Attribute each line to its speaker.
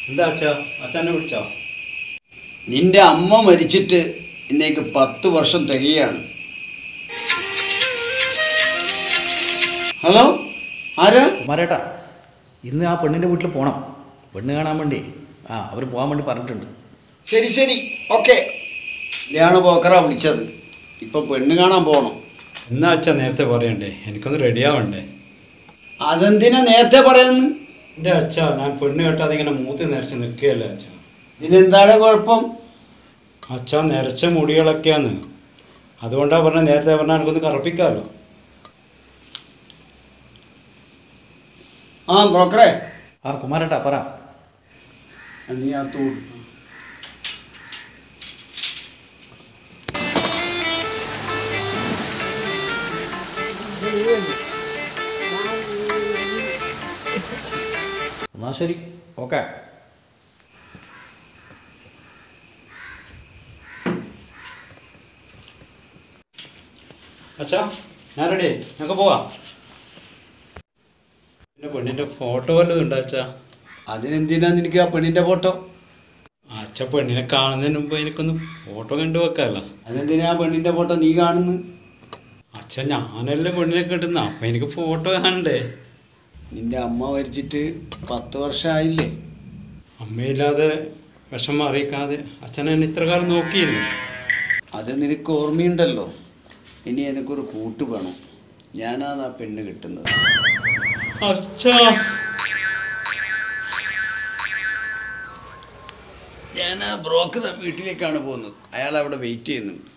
Speaker 1: എന്താ അച്ഛാ അച്ഛനെ വിളിച്ചോ?
Speaker 2: നിന്റെ അമ്മ മരിച്ചിട്ട് ഇന്നേക്ക് 10 വർഷം തികയാണ്. ഹലോ, ആരാ?
Speaker 3: കുമാരേട്ടാ, ഇന്ന് ആ പെണ്ണിൻ്റെ വീട്ടിൽ പോകണം. പെണ്ണ് കാണാൻ വേണ്ടി അവർ പോകാൻ വേണ്ടി പറഞ്ഞിട്ടുണ്ട്.
Speaker 2: ശരി ശരി, ഓക്കെ. ഇതാണ് പോക്കറാ വിളിച്ചത്. ഇപ്പൊ പെണ്ണ് കാണാൻ പോകണം.
Speaker 1: എന്നാ അച്ഛാ നേരത്തെ പറയണ്ടേ, എനിക്കൊന്ന് റെഡിയാവണ്ടേ.
Speaker 2: അതെന്തിനാ നേരത്തെ പറയുന്നു?
Speaker 1: എൻ്റെ അച്ഛാ, ഞാൻ പെണ്ണ് കേട്ടാതെ ഇങ്ങനെ മൂത്ത് നിരച്ച് നിൽക്കുകയല്ലേ അച്ഛാ.
Speaker 2: ഇതിനെന്താണ് കുഴപ്പം?
Speaker 1: അച്ഛാ, നിരച്ച മുടികളൊക്കെയാണ്, അതുകൊണ്ടാണ് പറഞ്ഞത്. നേരത്തെ പറഞ്ഞാൽ എനിക്കൊന്ന് കറപ്പിക്കാമല്ലോ.
Speaker 2: ആ ബ്രോക്കറെ,
Speaker 3: കുമാരേട്ടാ പറ.
Speaker 2: നീ ആ തൂട്.
Speaker 3: എന്നാ ശരി, ഓക്കെ.
Speaker 1: അച്ഛാ, ഞാൻ റെഡി, ഞങ്ങൾക്ക് പോവാം. പിന്നെ പെണ്ണിൻ്റെ ഫോട്ടോ വല്ലതും ഉണ്ടോ അച്ഛാ?
Speaker 2: അതിനെന്തിനാ നിനക്ക് ആ പെണ്ണിന്റെ ഫോട്ടോ?
Speaker 1: അച്ഛ, പെണ്ണിനെ കാണുന്നതിന് മുമ്പ് എനിക്കൊന്ന് ഫോട്ടോ കണ്ടു വെക്കാമല്ലോ.
Speaker 2: അതെന്തിനാ ആ പെണ്ണിന്റെ ഫോട്ടോ നീ കാണുന്നു?
Speaker 1: അച്ഛ, ഞാനല്ലേ പെണ്ണിനെ കിട്ടുന്ന, അപ്പം എനിക്ക് ഫോട്ടോ കാണണ്ടേ?
Speaker 2: നിന്റെ അമ്മ മരിച്ചിട്ട് 10 വർഷമായില്ലേ?
Speaker 1: അമ്മയില്ലാതെ വിഷമം അറിയിക്കാതെ അച്ഛനെ എന്നെ ഇത്ര കാലം നോക്കിയില്ലേ?
Speaker 2: അത് നിനക്ക് ഓർമ്മയുണ്ടല്ലോ. ഇനി എനിക്കൊരു കൂട്ട് വേണം. ഞാനാണ് ആ പെണ്ണ് കിട്ടുന്നത്.
Speaker 1: അച്ഛാ,
Speaker 2: ഞാൻ ആ ബ്രോക്കർ വീട്ടിലേക്കാണ് പോകുന്നത്. അയാൾ അവിടെ വെയിറ്റ് ചെയ്യുന്നുണ്ട്.